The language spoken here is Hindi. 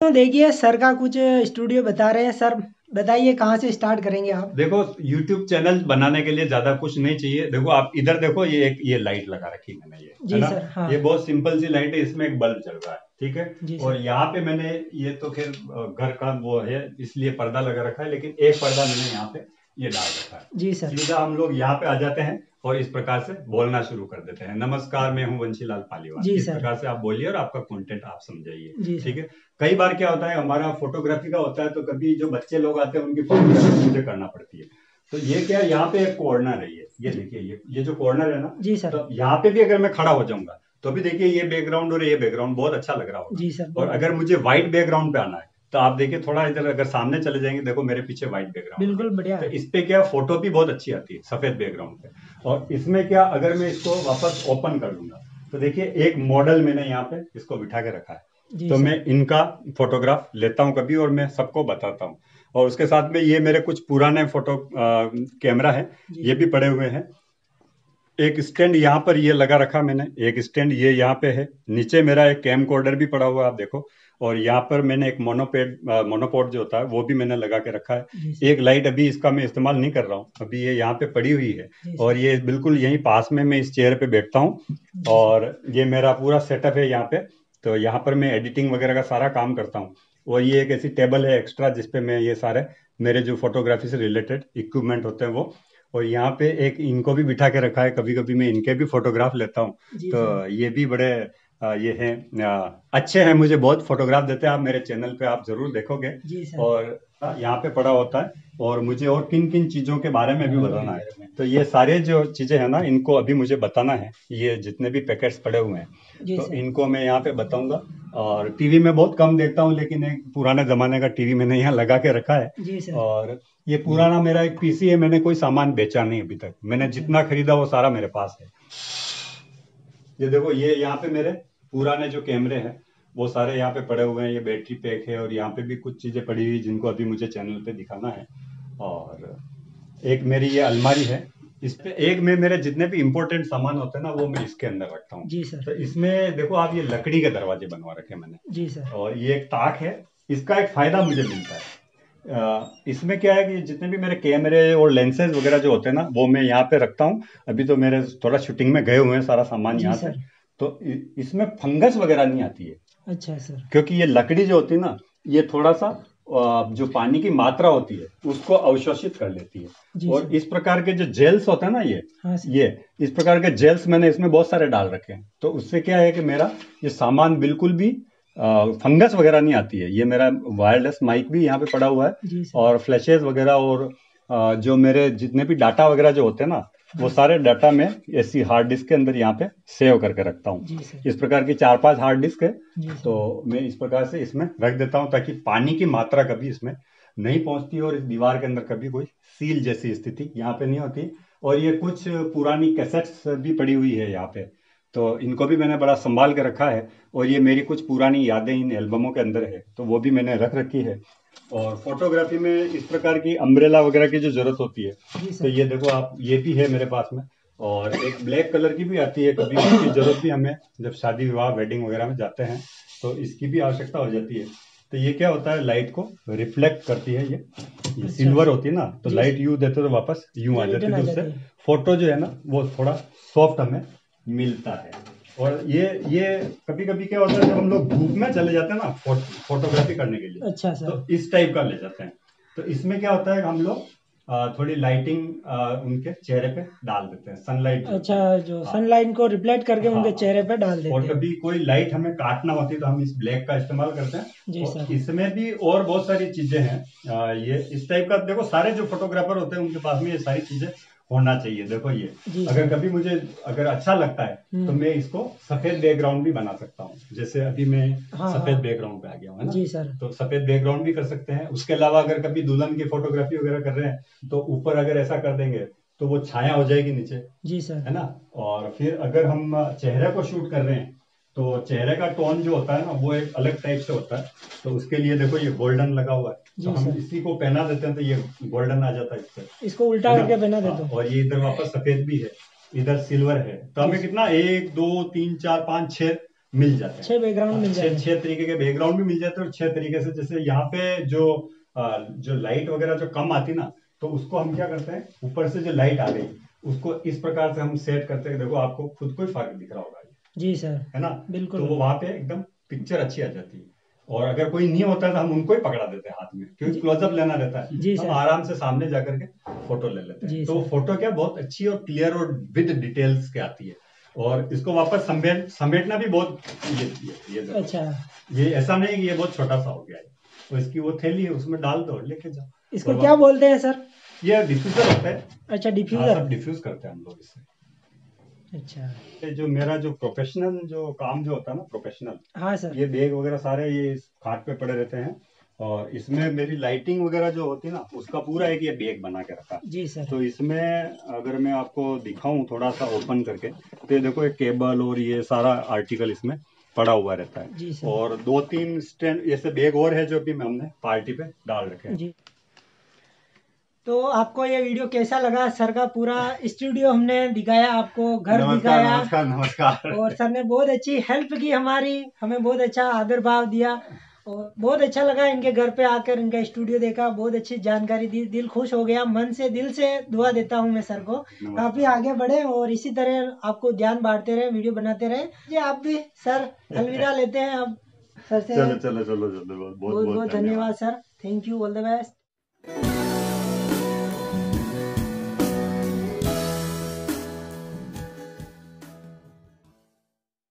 तो देखिए सर का कुछ स्टूडियो बता रहे हैं। सर बताइए कहाँ से स्टार्ट करेंगे आप? देखो, YouTube चैनल बनाने के लिए ज्यादा कुछ नहीं चाहिए। देखो, आप इधर देखो, ये लाइट लगा रखी मैंने, ये है जी ना। सर। हाँ। ये बहुत सिंपल सी लाइट है, इसमें एक बल्ब चल रहा है, ठीक है। जी और सर। यहाँ पे मैंने, ये तो खैर घर का वो है, इसलिए पर्दा लगा रखा है, लेकिन एक पर्दा मैंने यहाँ पे ये डाल रखा जी है। सर। सीधा हम लोग यहाँ पे आ जाते हैं और इस प्रकार से बोलना शुरू कर देते हैं, नमस्कार मैं हूँ वंशीलाल पालीवाल। जी इस सर। प्रकार से आप बोलिए और आपका कंटेंट आप समझाइए, जी ठीक सर। है। कई बार क्या होता है, हमारा फोटोग्राफी का होता है, तो कभी जो बच्चे लोग आते हैं उनकी फोटोग्राफी मुझे करना पड़ती है। तो ये क्या है, यहाँ पे एक कॉर्नर है, ये जी देखिए, ये जो कॉर्नर है ना। जी सर। तो यहाँ पे भी अगर मैं खड़ा हो जाऊंगा तो भी देखिए, ये बैकग्राउंड और ये बैकग्राउंड बहुत अच्छा लग रहा होगा। जी सर, और बहुत अगर बढ़िया। मुझे व्हाइट बैकग्राउंड पे आना है तो आप देखिए, थोड़ा इधर अगर सामने चले जाएंगे, देखो मेरे पीछे व्हाइट बैकग्राउंड है। बिल्कुल बढ़िया तो है। इस पे क्या, फोटो भी बहुत अच्छी आती है सफेद बैकग्राउंड पे। और इसमें क्या, अगर मैं इसको वापस ओपन कर लूंगा तो देखिए, एक मॉडल मैंने यहाँ पे इसको बिठा के रखा है। जी तो सर। मैं इनका फोटोग्राफ लेता हूँ कभी, और मैं सबको बताता हूँ। और उसके साथ में ये मेरे कुछ पुराने फोटो कैमरा है, जी ये सर। भी पड़े हुए हैं। एक स्टैंड यहाँ पर ये लगा रखा मैंने, एक स्टैंड ये यहाँ पे है। नीचे मेरा एक कैम कोडर भी पड़ा हुआ है, आप देखो। और यहाँ पर मैंने एक मोनोपोड जो होता है वो भी मैंने लगा के रखा है। जी सर। एक लाइट अभी इसका मैं इस्तेमाल नहीं कर रहा हूँ, अभी ये यहाँ पे पड़ी हुई है। जी और सर। ये बिल्कुल यहीं पास में मैं इस चेयर पे बैठता हूँ। जी सर। और ये मेरा पूरा सेटअप है यहाँ पे। तो यहाँ पर मैं एडिटिंग वगैरह का सारा काम करता हूँ। और ये एक ऐसी टेबल है एक्स्ट्रा, जिसपे मैं ये सारे मेरे जो फोटोग्राफी से रिलेटेड इक्विपमेंट होते हैं वो। और यहाँ पे एक इनको भी बिठा के रखा है, कभी कभी मैं इनके भी फोटोग्राफ लेता हूँ। जी सर। तो ये भी बड़े ये हैं, अच्छे हैं, मुझे बहुत फोटोग्राफ देते हैं। आप मेरे चैनल पे आप जरूर देखोगे। जी सर। और यहाँ पे पड़ा होता है। और मुझे और किन किन चीजों के बारे में भी बताना है, तो ये सारे जो चीजें हैं ना, इनको अभी मुझे बताना है। ये जितने भी पैकेट्स पड़े हुए हैं, जी तो सर। इनको मैं यहाँ पे बताऊंगा। और टीवी में बहुत कम देखता हूँ, लेकिन एक पुराने जमाने का टीवी मैंने यहाँ लगा के रखा है। जी सर। और ये पुराना मेरा एक पीसी है, मैंने कोई सामान बेचा नहीं अभी तक, मैंने अच्छा। जितना खरीदा वो सारा मेरे पास है। ये देखो, ये यहाँ पे मेरे पुराने जो कैमरे हैं वो सारे यहाँ पे पड़े हुए हैं। ये बैटरी पैक है, और यहाँ पे भी कुछ चीजें पड़ी हुई जिनको अभी मुझे चैनल पे दिखाना है। और एक मेरी ये अलमारी है, इस पे एक में मेरे जितने भी इंपॉर्टेंट सामान होते हैं ना, वो मैं इसके अंदर रखता हूँ। जी सर। तो इसमें देखो आप, ये लकड़ी के दरवाजे बनवा रखे हैं मैंने। जी सर। और ये एक ताक है। इसका एक फायदा मुझे मिलता है, इसमें क्या है कि जितने भी मेरे कैमरे और लेंसेज वगैरह जो होते हैं ना, वो मैं यहाँ पे रखता हूँ। अभी तो मेरे थोड़ा शूटिंग में गए हुए हैं सारा सामान जी यहाँ से। सर। तो इसमें फंगस वगैरह नहीं आती है, अच्छा सर। क्योंकि ये लकड़ी जो होती है ना, ये थोड़ा सा जो पानी की मात्रा होती है उसको अवशोषित कर लेती है। जी और सर। इस प्रकार के जो जेल्स होते हैं ना, हाँ सर। ये इस प्रकार के जेल्स मैंने इसमें बहुत सारे डाल रखे हैं। तो उससे क्या है कि मेरा ये सामान बिल्कुल भी फंगस वगैरह नहीं आती है। ये मेरा वायरलेस माइक भी यहाँ पे पड़ा हुआ है। जी सर। और फ्लैशेस वगैरह, और जो मेरे जितने भी डाटा वगैरह जो होते हैं ना, वो हाँ सर। सारे डाटा मैं ऐसी हार्ड डिस्क के अंदर यहाँ पे सेव करके रखता हूँ। जी सर। इस प्रकार की 4-5 हार्ड डिस्क है। जी तो सर। मैं इस प्रकार से इसमें रख देता हूँ, ताकि पानी की मात्रा कभी इसमें नहीं पहुंचती, और इस दीवार के अंदर कभी कोई सील जैसी स्थिति यहाँ पे नहीं होती। और ये कुछ पुरानी कैसेट्स भी पड़ी हुई है यहाँ पे, तो इनको भी मैंने बड़ा संभाल के रखा है। और ये मेरी कुछ पुरानी यादें इन एल्बमों के अंदर है, तो वो भी मैंने रख रखी है। और फोटोग्राफी में इस प्रकार की अम्ब्रेला वगैरह की जो जरूरत होती है, जी तो सर। ये देखो आप, ये भी है मेरे पास में। और एक ब्लैक कलर की भी आती है, कभी इसकी जरूरत भी हमें जब शादी विवाह वेडिंग वगैरह में जाते हैं तो इसकी भी आवश्यकता हो जाती है। तो ये क्या होता है, लाइट को रिफ्लेक्ट करती है ये अच्छा सिल्वर सर। होती है ना, तो जी लाइट सर। यू देते तो वापस यूं आ ये जाती रिटर्न है, आ तो उससे जाती है। फोटो जो है ना वो थोड़ा सॉफ्ट हमें मिलता है। और ये कभी कभी क्या होता है, जब हम लोग धूप में चले जाते हैं ना फोटोग्राफी करने के लिए, अच्छा सर। तो इस टाइप का ले जाते हैं। तो इसमें क्या होता है, हम लोग थोड़ी लाइटिंग उनके चेहरे पे डाल देते हैं, सनलाइट जो अच्छा, होती है। जो हाँ, सनलाइट को रिफ्लेक्ट करके हाँ, उनके हाँ। चेहरे पे डाल और देते हैं। कभी कोई लाइट हमें काटना होती है तो हम इस ब्लैक का इस्तेमाल करते हैं। जी और सर। इसमें भी और बहुत सारी चीजें हैं। ये इस टाइप का, देखो सारे जो फोटोग्राफर होते हैं उनके पास में ये सारी चीजें होना चाहिए। देखो ये, जी अगर सर। कभी मुझे अगर अच्छा लगता है तो हम्म। मैं इसको सफेद बैकग्राउंड भी बना सकता हूँ। जैसे अभी मैं हाँ सफेद हाँ। बैकग्राउंड पे आ गया हूँ, है ना। जी सर। तो सफेद बैकग्राउंड भी कर सकते हैं। उसके अलावा अगर कभी दुल्हन की फोटोग्राफी वगैरह कर रहे हैं तो ऊपर अगर ऐसा कर देंगे तो वो छाया हो जाएगी नीचे, जी सर। है ना। और फिर अगर हम चेहरे को शूट कर रहे हैं तो चेहरे का टोन जो होता है ना, वो एक अलग टाइप से होता है। तो उसके लिए देखो, ये गोल्डन लगा हुआ है, तो जी हम सर। इसी को पहना देते हैं तो ये गोल्डन आ जाता है इससे, इसको उल्टा है ना। करके पहना दे हाँ, दो। और ये इधर वापस सफेद भी है, इधर सिल्वर है। तो जी हमें सर। कितना, 1 2 3 4 5 6 मिल जाते हैं। 6 बैकग्राउंड मिल जाते हैं। 6 तरीके के बैकग्राउंड भी मिल जाते हैं और 6 तरीके से, जैसे यहाँ पे जो लाइट वगैरह जो कम आती ना, तो उसको हम क्या करते हैं, ऊपर से जो लाइट आ गई उसको इस प्रकार से हम सेट करते हैं। देखो आपको खुद को ही फर्क दिख रहा होगा, जी सर, है ना। बिल्कुल। तो वो वहां पे एकदम पिक्चर अच्छी आ जाती है। और अगर कोई नहीं होता तो हम उनको ही पकड़ा देते हैं हाथ में, क्योंकि क्लोजअप लेना रहता है। जी हम सर। आराम से सामने जाकर के फोटो ले लेते हैं। तो फोटो क्या बहुत अच्छी और क्लियर और विद डिटेल्स के आती है। और इसको वापस समेटना भी बहुत ये अच्छा, ये ऐसा नहीं कि ये बहुत छोटा सा हो गया है। तो इसकी वो थैली है, उसमें डाल दो, लेके जाओ। इसको क्या बोलते हैं सर? ये डिफ्यूजर होता है। अच्छा, हाँ, डिफ्यूजर। सब डिफ्यूज करते हैं हम लोग इससे। अच्छा, ये जो मेरा जो प्रोफेशनल जो काम जो होता है ना, प्रोफेशनल, हाँ सर। ये बैग वगैरह सारे ये इस खाट पे पड़े रहते हैं। और इसमें मेरी लाइटिंग वगैरह जो होती है ना, उसका पूरा एक ये बैग बना के रखा है। जी सर। तो इसमें अगर मैं आपको दिखाऊं थोड़ा सा ओपन करके, तो ये देखो, एक केबल और ये सारा आर्टिकल इसमें पड़ा हुआ रहता है। जी सर। और 2-3 स्टैंड ऐसे बैग और है जो भी हमने पार्टी पे डाल रखे हैं। जी, तो आपको ये वीडियो कैसा लगा? सर का पूरा स्टूडियो हमने दिखाया, आपको घर नमस्कार दिखाया। नमस्कार नमस्कार। और सर ने बहुत अच्छी हेल्प की हमारी, हमें बहुत अच्छा आदर भाव दिया। और बहुत अच्छा लगा इनके घर पे आकर, इनका स्टूडियो देखा, बहुत अच्छी जानकारी दी, दिल खुश हो गया। मन से दिल से दुआ देता हूँ मैं सर को काफी आगे बढ़े और इसी तरह आपको ज्ञान बांटते रहे, वीडियो बनाते रहे। जी आप भी सर, अलविदा लेते हैं अब सर से। चलो चलो चलो चलो, बहुत बहुत बहुत बहुत धन्यवाद sir. Thank you, all the best.